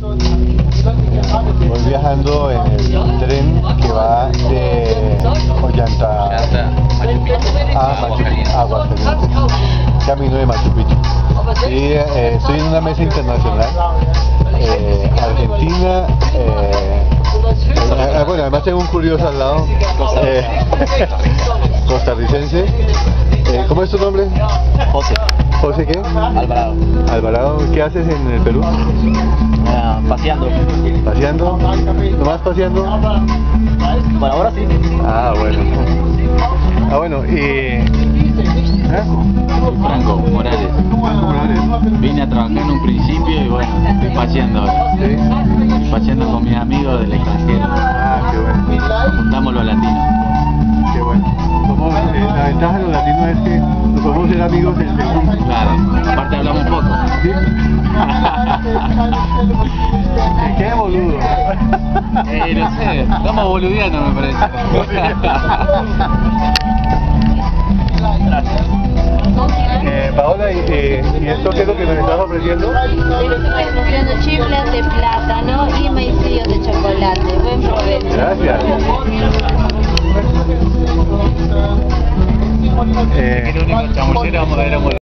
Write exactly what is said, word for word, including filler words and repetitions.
Voy viajando en el tren que va de Ollanta a Aguascalientes, camino de Machu Picchu. Y eh, estoy en una mesa internacional, eh, Argentina, eh, eh, bueno, además tengo un curioso al lado, eh, costarricense. Eh, ¿Cómo es tu nombre? José. ¿José qué? Alvarado. Alvarado, ¿qué haces en el Perú? Uh, paseando. ¿Paseando? ¿Nomás paseando? Por ahora sí. Ah, bueno. Ah, bueno, y... ¿eh? Franco Morales. Franco Morales. Vine a trabajar en un principio y bueno, estoy paseando ahora. ¿Sí? Estoy paseando con mis amigos del extranjero. Ah, qué bueno. Juntamos los latinos. Qué bueno. Somos, eh, la ventaja de los latinos es que nos podemos ser amigos del segundo. Claro, aparte hablamos poco. ¿Sí? ¡Qué boludo! Eh, no sé, estamos boludeando me parece. Eh, Paola, ¿y, eh, ¿y esto qué es lo que nos estás ofreciendo? Estoy ofreciendo chifles de plátano y maicillos de chocolate. Buen provecho. Gracias. Eh, El único chamullero vamos a ver a